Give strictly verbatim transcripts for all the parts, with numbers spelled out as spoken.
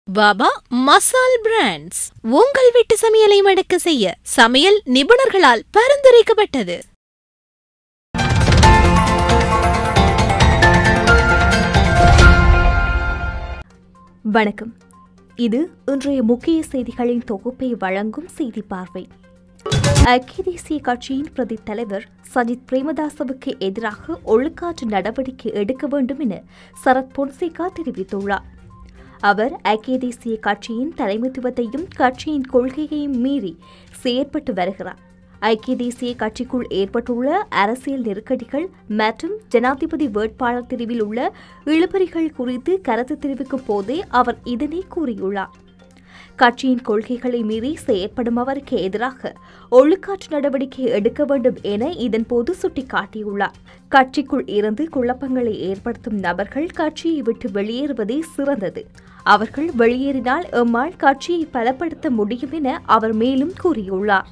வாபா மசால் brands உங்கள் வீட்டு சமையலை மடக்க செய்ய சமையல் நிபுணர்களால் பரிந்துரைக்கப்பட்டது. வணக்கம். இது இன்றைய முக்கிய செய்திகளின் தொகுப்பை வழங்கும் செய்தி பார்வை. ஐக்கிய தேசிய கட்சியின் பிரதி தலைவர் சஜித் பிரேமதாசவுக்கு எதிராக ஒழுக்காற்று நடவடிக்கை எடுக்க வேண்டும் என சரத் பொன்சேகா தெரிவித்துள்ளார். அவர் ஐக்கிய தேசிய கட்சியின் தலைமைத்துவத்தையும் கட்சியின் கொள்கையையும் மீறி செயற்பட்டு வருகிறார். ஐக்கிய தேசிய கட்சிக்குள் ஏற்பட்டுள்ள அரசியல் நெருக்கடிகள் மற்றும் ஜனாதிபதி வேட்பாளர் தெரிவில் உள்ள இழுபறிகள் குறித்து கருத்து தெரிவிக்கும் போதே அவர் இதனை கூறியுள்ளார். கட்சியின் கொள்கைகளை மீறி செயற்படும் அவருக்கு எதிராக ஒழுக்காற்று நடவடிக்கை எடுக்க வேண்டும் என இதன்போது சுட்டிக்காட்டியுள்ளார். கட்சிக்குள் இருந்து குழப்பங்களை ஏற்படுத்தும் நபர்கள் கட்சியை விட்டு வெளியேறுவதே சிறந்தது. அவர்கள் வெளியேறினால் எம்மால் கட்சியை பலப்படுத்த முடியும் என அவர் மேலும் கூறியுள்ளார்.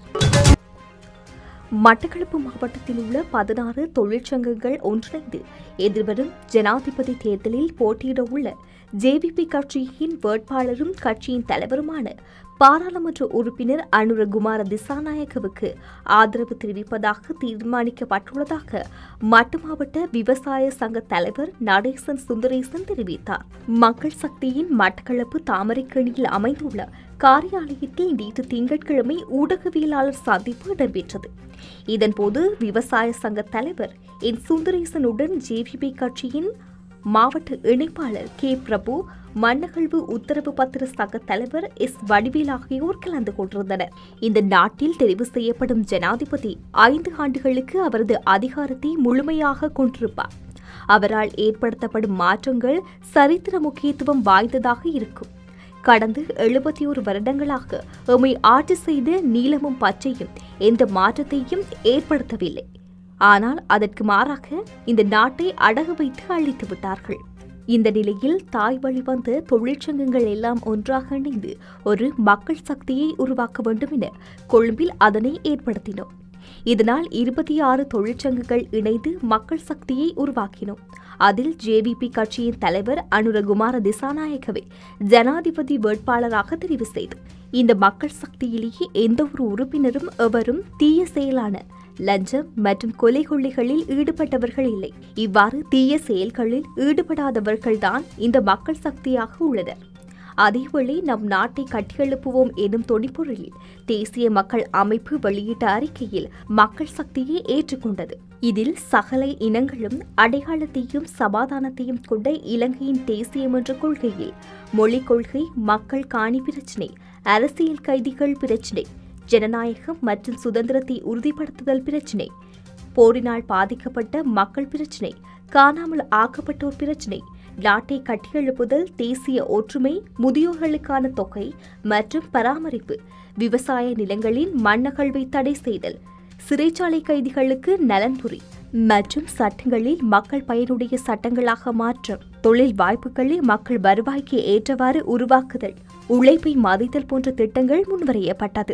மட்டக்களப்பு மாவட்டத்தில் உள்ள பதினாறு தொழிற்சங்கங்கள் ஒன்றிணைந்து எதிர்வரும் ஜனாதிபதி தேர்தலில் போட்டியிட உள்ள ஜேவிபி கட்சியின் வேட்பாளரும் கட்சியின் தலைவருமான பாராளுமன்ற உறுப்பினர் அனுரகுமார திசாநாயக்கவுக்கு ஆதரவு தெரிவிப்பதாக தீர்மானிக்கப்பட்டுள்ளதாக மட்டு மாவட்ட விவசாய சங்க தலைவர் நடேசன் சுந்தரேசன் தெரிவித்தார். மக்கள் சக்தியின் மட்டக்களப்பு தாமரைக்கேணியில் அமைந்துள்ள காரியாலயத்தில் நேற்று திங்கட்கிழமை ஊடகவியலாளர் சந்திப்பு இடம்பெற்றது. இதன்போது விவசாய சங்க தலைவர் என் சுந்தரேசனுடன் ஜேவிபி கட்சியின் மாவட்ட இணைப்பாளர் கே பிரபு, மண்ணகழ்வு உத்தரவு பத்திர சங்க தலைவர் எஸ் வடிவேல் ஆகியோர் கலந்து கொண்டிருந்தனர். இந்த நாட்டில் தெரிவு செய்யப்படும் ஜனாதிபதி ஐந்து ஆண்டுகளுக்கு அவரது அதிகாரத்தை முழுமையாக கொண்டிருப்பார். அவரால் ஏற்படுத்தப்படும் மாற்றங்கள் சரித்திர முக்கியத்துவம் வாய்ந்ததாக இருக்கும். கடந்த எழுபத்தி ஒரு வருடங்களாக எம்மை ஆட்சி செய்த நீலமும் பச்சையும் எந்த மாற்றத்தையும் ஏற்படுத்தவில்லை. ஆனால் அதற்கு மாறாக இந்த நாட்டை அடகு வைத்து அழித்து விட்டார்கள். இந்த நிலையில் தாய் வழி வந்த தொழிற்சங்கங்கள் எல்லாம் ஒன்றாக இணைந்து ஒரு மக்கள் சக்தியை உருவாக்க வேண்டும் என கொழும்பில் அதனை ஏற்படுத்தினோம். இதனால் இருபத்தி ஆறு தொழிற்சங்கங்கள் இணைந்து மக்கள் சக்தியை உருவாக்கினோம். அதில் ஜேவிபி கட்சியின் தலைவர் அனுரகுமார திசாநாயக்கவை ஜனாதிபதி வேட்பாளராக தெரிவு செய்தோம். இந்த மக்கள் சக்தியிலேயே எந்த ஒரு உறுப்பினரும் எவரும் தீய செயலான லஞ்சம் மற்றும் கொலை கொள்ளைகளில் ஈடுபட்டவர்கள் இல்லை. இவ்வாறு தீய செயல்களில் ஈடுபடாதவர்கள்தான் இந்த மக்கள் சக்தியாக உள்ளனர். அதேவேளை நம் நாட்டை கட்டியெழுப்புவோம் எனும் தொனிப்பொருளில் தேசிய மக்கள் அமைப்பு வெளியிட்ட அறிக்கையில் மக்கள் சக்தியை ஏற்றுக்கொண்டது. இதில் சகல இனங்களும் அடையாளத்தையும் சமாதானத்தையும் கொண்ட இலங்கையின் தேசியம் என்ற கொள்கையில் மொழிக் கொள்கை, மக்கள் காணி பிரச்சினை, அரசியல் கைதிகள் பிரச்சினை, ஜனநாயகம் மற்றும் சுதந்திரத்தை உறுதிப்படுத்துதல் பிரச்சினை, போரினால் பாதிக்கப்பட்ட மக்கள் பிரச்சினை, காணாமல் ஆக்கப்பட்டோர் பிரச்சினை, நாட்டை கட்டியெழுப்புதல், தேசிய ஒற்றுமை, முதியோர்களுக்கான தொகை மற்றும் பராமரிப்பு, விவசாய நிலங்களின் மண்ணகழ்வை தடை செய்தல், சிறைச்சாலை கைதிகளுக்கு நலன்புரி மற்றும் சட்டங்களில் மக்கள் பயனுடைய சட்டங்களாக மாற்றம், தொழில் வாய்ப்புகளில் மக்கள் வருவாய்க்கு ஏற்றவாறு உருவாக்குதல், உழைப்பை மதித்தல் போன்ற திட்டங்கள் முன்வரையப்பட்டது.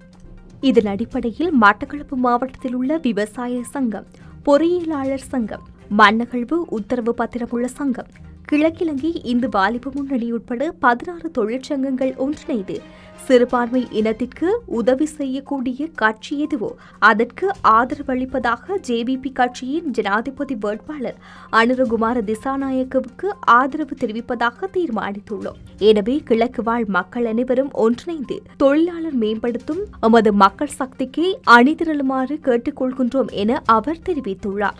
இதன் அடிப்படையில் மட்டக்களப்பு மாவட்டத்தில் உள்ள விவசாய சங்கம், பொறியியலாளர் சங்கம், மண்ணகழ்வு உத்தரவு பத்திரமுள்ள சங்கம், கிழக்கிழங்கை இந்து வாலிப முன்னணி உட்பட பதினாறு தொழிற்சங்கங்கள் ஒன்றிணைந்து சிறுபான்மை இனத்திற்கு உதவி செய்யக்கூடிய கட்சி எதுவோ அதற்கு ஆதரவளிப்பதாக ஜேவிபி கட்சியின் ஜனாதிபதி வேட்பாளர் அனுரகுமார திசாநாயக்கவுக்கு ஆதரவு தெரிவிப்பதாக தீர்மானித்துள்ளோம். எனவே கிழக்கு வாழ் மக்கள் அனைவரும் ஒன்றிணைந்து தொழிலாளர் மேம்படுத்தும் எமது மக்கள் சக்திக்கு அணிதிரளுமாறு கேட்டுக்கொள்கின்றோம் என அவர் தெரிவித்துள்ளார்.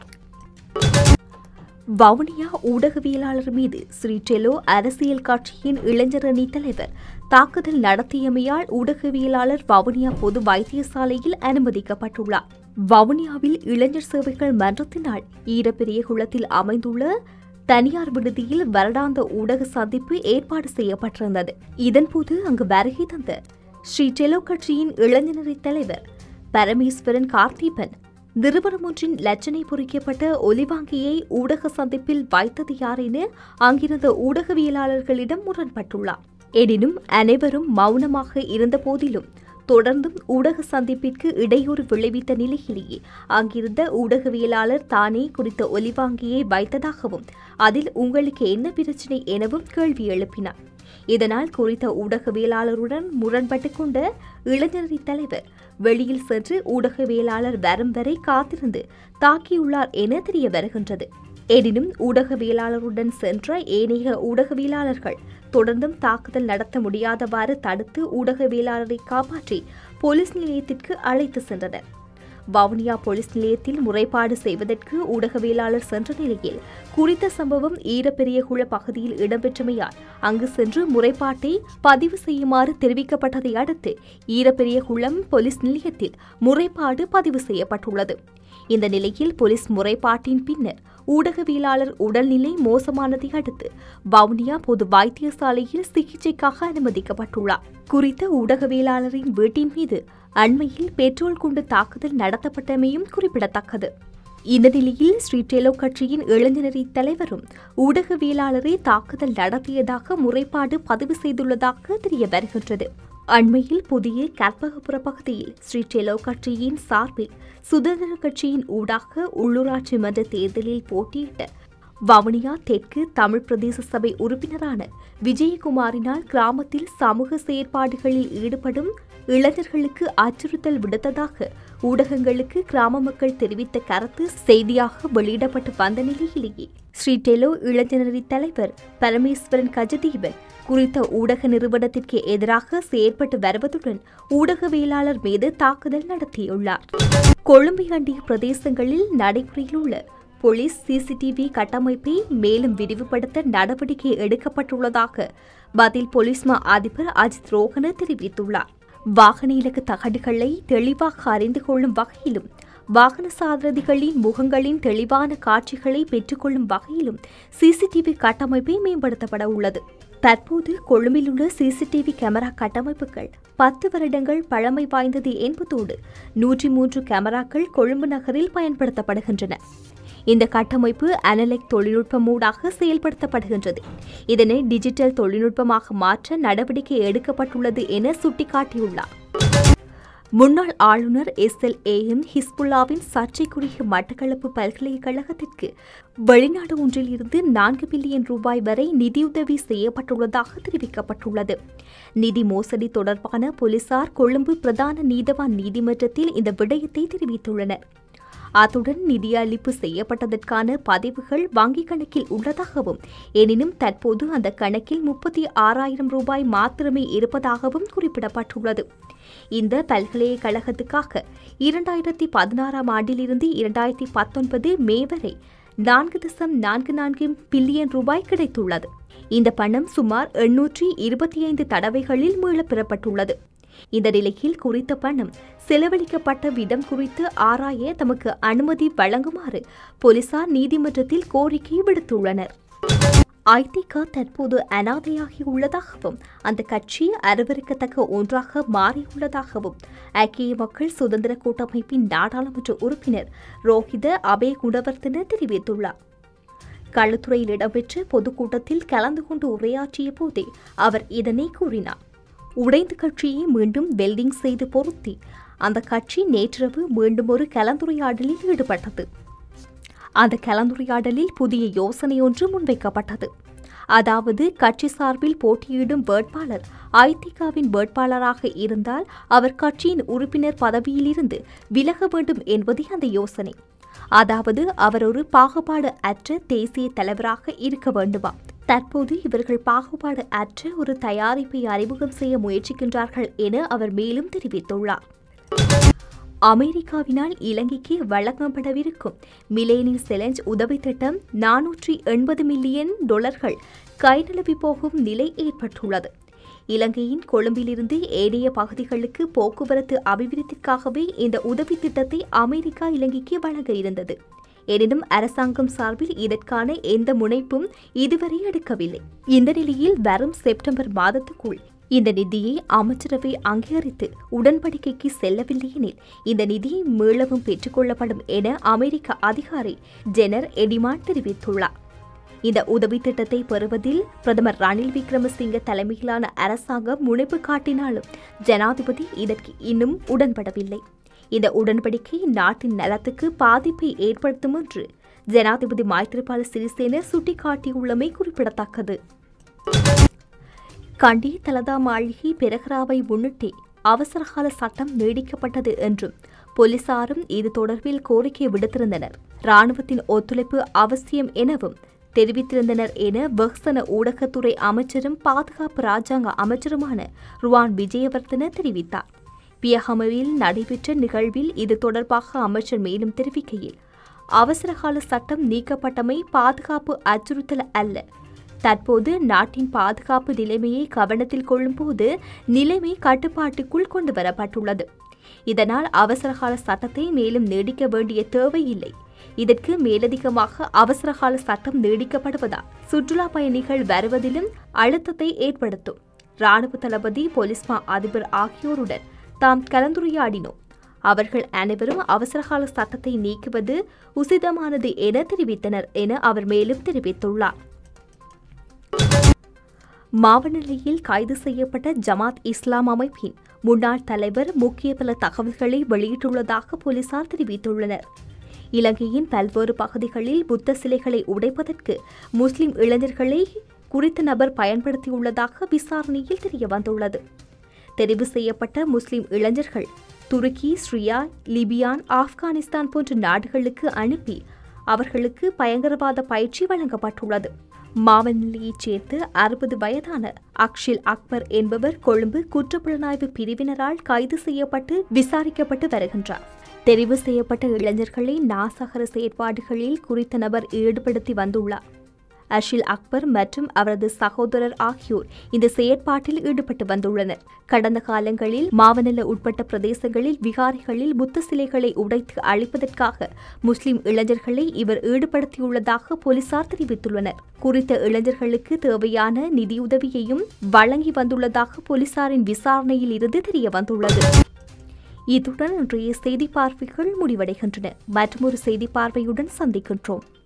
வவுனியா ஊடகவியலாளர் மீது ஸ்ரீ டெலோ அரசியல் கட்சியின் இளைஞர் அணி தலைவர் தாக்குதல் நடத்தியமையால் ஊடகவியலாளர் வவுனியா பொது வைத்தியசாலையில் அனுமதிக்கப்பட்டுள்ளார். வவுனியாவில் இளைஞர் சேவைகள் மன்றத்தினால் ஈரப்பெரியகுளத்தில் அமைந்துள்ள தனியார் விடுதியில் வருடாந்த ஊடக சந்திப்பு ஏற்பாடு செய்யப்பட்டிருந்தது. இதன்போது அங்கு வருகை தந்த ஸ்ரீ டெலோ கட்சியின் இளைஞரணி தலைவர் பரமேஸ்வரன் கார்த்திபன் நிறுவனம் ஒன்றின் லட்சணை பொறிக்கப்பட்ட ஒலிவாங்கியை ஊடக சந்திப்பில் வைத்தது யார் என அங்கிருந்த ஊடகவியலாளர்களிடம் முரண்பட்டுள்ளார். எனினும் அனைவரும் மௌனமாக இருந்த போதிலும் தொடர்ந்தும் ஊடக சந்திப்பிற்கு இடையூறு விளைவித்த நிலையிலேயே அங்கிருந்த ஊடகவியலாளர் தானே குறித்த ஒலிவாங்கியை வைத்ததாகவும் அதில் உங்களுக்கு என்ன பிரச்சினை எனவும் கேள்வி எழுப்பினார். இதனால் குறித்த ஊடகவியலாளருடன் முரண்பட்டுக் கொண்ட இளைஞரணி தலைவர் வெளியில் சென்று ஊடகவியலாளர் வரும் வரை காத்திருந்து தாக்கியுள்ளார் என தெரிய வருகின்றது. எனினும் ஊடகவியலாளருடன் சென்ற ஏனைய ஊடகவியலாளர்கள் தொடர்ந்தும் தாக்குதல் நடத்த முடியாதவாறு தடுத்து ஊடகவியலாளரை காப்பாற்றி போலீஸ் நிலையத்திற்கு அழைத்து சென்றனர். வவுனியா போலீஸ் நிலையத்தில் முறைப்பாடு செய்வதற்கு ஊடகவியலாளர் சென்ற நிலையில் குறித்த சம்பவம் ஈரப்பெரியகுள பகுதியில் இடம்பெற்றமையால் அங்கு சென்று முறைப்பாட்டை பதிவு செய்யுமாறு தெரிவிக்கப்பட்டதை அடுத்து ஈரப்பெரியகுளம் போலீஸ் நிலையத்தில் முறைப்பாடு பதிவு செய்யப்பட்டுள்ளது. இந்த நிலையில் போலீஸ் முறைப்பாட்டின் பின்னர் ஊடகவியலாளர் உடல்நிலை மோசமானதை அடுத்து வவுனியா பொது வைத்தியசாலையில் சிகிச்சைக்காக அனுமதிக்கப்பட்டுள்ளார். குறித்த ஊடகவியலாளரின் வீட்டின் மீது அண்மையில் பெட்ரோல் குண்டு தாக்குதல் நடத்தப்பட்டமையும் குறிப்பிடத்தக்கது. இந்த நிலையில் ஸ்ரீடெலோ கட்சியின் இளைஞரணி தலைவரும் ஊடகவியலாளரை தாக்குதல் நடத்தியதாக முறைப்பாடு பதிவு செய்துள்ளதாக தெரிய வருகின்றது. அண்மையில் புதிய கற்பகபுர பகுதியில் ஸ்ரீடெலோ கட்சியின் சார்பில் சுதந்திர கட்சியின் ஊடாக உள்ளூராட்சி மன்ற தேர்தலில் போட்டியிட்ட வவுனியா தெற்கு தமிழ் பிரதேச சபை உறுப்பினரான விஜயகுமாரினால் கிராமத்தில் சமூக செயற்பாடுகளில் ஈடுபடும் இளைஞர்களுக்கு அச்சுறுத்தல் விடுத்ததாக ஊடகங்களுக்கு கிராம மக்கள் தெரிவித்த கருத்து செய்தியாக வெளியிடப்பட்டு வந்த நிலையிலேயே ஸ்ரீடெலோ இளைஞரணி தலைவர் பரமேஸ்வரன் கஜதீபன் குறித்த ஊடக நிறுவனத்திற்கு எதிராக செயற்பட்டு வருவதுடன் ஊடகவியலாளர் மீது தாக்குதல் நடத்தியுள்ளார். கொழும்பை அண்டிய பிரதேசங்களில் நடைமுறையில் உள்ள போலீஸ் சிசிடிவி கட்டமைப்பை மேலும் விரிவுபடுத்த நடவடிக்கை எடுக்கப்பட்டுள்ளதாக பதில் போலீஸ் மா அதிபர் அஜித் ரோஹன தெரிவித்துள்ளார். வாகன இலக்கு தகடுகளை தெளிவாக அறிந்து கொள்ளும் வகையிலும் வாகன சாரதிகளின் முகங்களின் தெளிவான காட்சிகளை பெற்றுக்கொள்ளும் வகையிலும் சிசிடிவி கட்டமைப்பை மேம்படுத்தப்பட உள்ளது. தற்போது கொழும்பில் உள்ள சிசிடிவி கேமரா கட்டமைப்புகள் பத்து வருடங்கள் பழமை வாய்ந்தது என்பதோடு நூற்றி மூன்று கேமராக்கள் கொழும்பு நகரில் பயன்படுத்தப்படுகின்றன. இந்த கட்டமைப்பு அனலெக் தொழில்நுட்பமூடாக செயல்படுத்தப்படுகின்றது. இதனை டிஜிட்டல் தொழில்நுட்பமாக மாற்ற நடவடிக்கை எடுக்கப்பட்டுள்ளது என சுட்டிக்காட்டியுள்ளார். முன்னாள் ஆளுநர் எஸ் எல் ஏ எம் ஹிஸ்புல்லாவின் சர்ச்சைக்குரிய மட்டக்களப்பு பல்கலைக்கழகத்திற்கு வெளிநாடு ஒன்றில் இருந்து நான்கு பில்லியன் ரூபாய் வரை நிதியுதவி செய்யப்பட்டுள்ளதாக தெரிவிக்கப்பட்டுள்ளது. நிதி மோசடி தொடர்பான போலீசார் கொழும்பு பிரதான நீதவான் நீதிமன்றத்தில் இந்த விடயத்தை தெரிவித்துள்ளனர். அத்துடன் நிதியளிப்பு செய்யப்பட்டதற்கான பதிவுகள் வங்கிக் கணக்கில் உள்ளதாகவும் எனினும் தற்போது அந்த கணக்கில் முப்பத்தி ஆறாயிரம் ரூபாய் மாத்திரமே இருப்பதாகவும் குறிப்பிடப்பட்டுள்ளது. இந்த பல்கலைக்கழகத்துக்காக இரண்டாயிரத்தி பதினாறாம் ஆண்டிலிருந்து இரண்டாயிரத்தி பத்தொன்பது மே வரை நான்கு தசம் நான்கு நான்கு பில்லியன் ரூபாய் கிடைத்துள்ளது. இந்த பணம் சுமார் எண்ணூற்றி இருபத்தி ஐந்து தடவைகளில் மீளப் பெறப்பட்டுள்ளது. இந்த நிலையில் குறித்த பணம் செலவழிக்கப்பட்ட விதம் குறித்து ஆராய தமக்கு அனுமதி வழங்குமாறு போலீசார் நீதிமன்றத்தில் கோரிக்கை விடுத்துள்ளனர். ஐதிக தற்போது அனாதையாகி உள்ளதாகவும் அந்த கட்சி அருவருக்கத்தக்க ஒன்றாக மாறியுள்ளதாகவும் ஐக்கிய மக்கள் சுதந்திர கூட்டமைப்பின் நாடாளுமன்ற உறுப்பினர் ரோஹித அபே குணவர்தன தெரிவித்துள்ளார். களுத்துறையில் இடம்பெற்ற பொதுக்கூட்டத்தில் கலந்து கொண்டு உரையாற்றிய போதே அவர் இதனை கூறினார். உடைந்த கட்சியை மீண்டும் வெல்டிங் செய்து பொருத்தி அந்த கட்சி நேற்றிரவு மீண்டும் ஒரு கலந்துரையாடலில் ஈடுபட்டது. அந்த கலந்துரையாடலில் புதிய யோசனை ஒன்று முன்வைக்கப்பட்டது. அதாவது கட்சி சார்பில் போட்டியிடும் வேட்பாளர் ஐதிகாவின் வேட்பாளராக இருந்தால் அவர் கட்சியின் உறுப்பினர் பதவியிலிருந்து விலக வேண்டும் என்பதே அந்த யோசனை. அதாவது அவர் ஒரு பாகுபாடு அற்ற தேசிய தலைவராக இருக்க வேண்டுமா? தற்போது இவர்கள் பாகுபாடு அற்ற ஒரு தயாரிப்பை அறிமுகம் செய்ய முயற்சிக்கின்றார்கள் என அவர் மேலும் தெரிவித்துள்ளார். அமெரிக்காவினால் இலங்கைக்கு வழங்கப்படவிருக்கும் மிலேனியம் செலஞ்ச் உதவி திட்டம் நானூற்றி எண்பது மில்லியன் டாலர்கள் கைநழுவி போகும் நிலை ஏற்பட்டுள்ளது. இலங்கையின் கொழும்பிலிருந்து ஏனைய பகுதிகளுக்கு போக்குவரத்து அபிவிருத்திக்காகவே இந்த உதவி திட்டத்தை அமெரிக்கா இலங்கைக்கு வழங்க இருந்தது. எனினும் அரசாங்கம் சார்பில் இதற்கான எந்த முனைப்பும் இதுவரை எடுக்கவில்லை. இந்த நிலையில் வரும் செப்டம்பர் மாதத்துக்குள் இந்த நிதியை அமைச்சரவை அங்கீகரித்து உடன்படிக்கைக்கு செல்லவில்லை எனில் இந்த நிதியை மீளவும் பெற்றுக்கொள்ளப்படும் என அமெரிக்க அதிகாரி ஜெனர் எடிமான் தெரிவித்துள்ளார். இந்த உதவி திட்டத்தை பெறுவதில் பிரதமர் ரணில் விக்ரமசிங்க தலைமையிலான அரசாங்கம் முனைப்பு காட்டினாலும் ஜனாதிபதி இதற்கு இன்னும் உடன்படவில்லை. இந்த உடன்படிக்கை நாட்டின் நலத்துக்கு பாதிப்பை ஏற்படுத்தும் என்று ஜனாதிபதி மைத்ரிபால சிறிசேன சுட்டிக்காட்டியுள்ளமை குறிப்பிடத்தக்கது. கண்டி தலதா மாளிகை பெரகராவை முன்னிட்டு அவசரகால சட்டம் நீடிக்கப்பட்டது என்றும் போலீசாரும் இது தொடர்பில் கோரிக்கை விடுத்திருந்தனர். ராணுவத்தின் ஒத்துழைப்பு அவசியம் எனவும் தெரிவித்திருந்தனர் என வெகுசன ஊடகத்துறை அமைச்சரும் பாதுகாப்பு ராஜாங்க அமைச்சருமான ருவான் விஜயவர்தன தெரிவித்தார். பியகமவில் நடைபெற்ற நிகழ்வில் இது தொடர்பாக அமைச்சர் மேலும் தெரிவிக்கையில், அவசரகால சட்டம் நீக்கப்பட்டமை பாதுகாப்பு அச்சுறுத்தல் அல்ல. தற்போது நாட்டின் பாதுகாப்பு நிலைமையை கவனத்தில் கொள்ளும்போது நிலைமை கட்டுப்பாட்டுக்குள் கொண்டு வரப்பட்டுள்ளது. இதனால் அவசரகால சட்டத்தை மேலும் நீடிக்க வேண்டிய தேவையில்லை. இதற்கு மேலதிகமாக அவசரகால சட்டம் நீடிக்கப்படுவதால் சுற்றுலா பயணிகள் வருவதிலும் அழுத்தத்தை ஏற்படுத்தும். ராணுவ தளபதி, போலீஸ் மா அதிபர் ஆகியோருடன் தாம் கலந்துரையாடினோம். அவர்கள் அனைவரும் அவசரகால சட்டத்தை நீக்குவது உசிதமானது என தெரிவித்தனர் என அவர் மேலும் தெரிவித்துள்ளார். மாவனல்லையில் கைது செய்யப்பட்ட ஜமாத் இஸ்லாம் அமைப்பின் முன்னாள் தலைவர் முக்கிய பல தகவல்களை வெளியிட்டுள்ளதாக போலீசார் தெரிவித்துள்ளனர். இலங்கையின் பல்வேறு பகுதிகளில் புத்த சிலைகளை உடைப்பதற்கு முஸ்லிம் இளைஞர்களை குறித்த நபர் பயன்படுத்தியுள்ளதாக விசாரணையில் தெரியவந்துள்ளது. தெரிவு செய்யப்பட்ட முஸ்லிம் இளைஞர்கள் துருக்கி, சிரியா, லிபியான், ஆப்கானிஸ்தான் போன்ற நாடுகளுக்கு அனுப்பி அவர்களுக்கு பயங்கரவாத பயிற்சி வழங்கப்பட்டுள்ளது. மாவனல்லையைச் சேர்த்து அறுபது வயதான அக்ஷில் அக்பர் என்பவர் கொழும்பு குற்றப்புலனாய்வு பிரிவினரால் கைது செய்யப்பட்டு விசாரிக்கப்பட்டு வருகின்றார். தெரிவு செய்யப்பட்ட இளைஞர்களை நாசகர செயற்பாடுகளில் குறித்த நபர் ஈடுபடுத்தி வந்துள்ளார். அஷில் அக்பர் மற்றும் அவரது சகோதரர் ஆகியோர் இந்த செயற்பாட்டில் ஈடுபட்டு வந்துள்ளனர். கடந்த காலங்களில் மாவனல்ல உட்பட்ட பிரதேசங்களில் விகாரிகளில் புத்த சிலைகளை உடைத்து அழிப்பதற்காக முஸ்லிம் இளைஞர்களை இவர் ஈடுபடுத்தியுள்ளதாக போலீசார் தெரிவித்துள்ளனர். குறித்த இளைஞர்களுக்கு தேவையான நிதியுதவியையும் வழங்கி வந்துள்ளதாக போலீசாரின் விசாரணையில் இருந்து தெரியவந்துள்ளது. இத்துடன் இன்றைய செய்தி பார்வைகள் முடிவடைகின்றன. மற்றொரு செய்தி பார்வையுடன் சந்திக்கின்றோம்.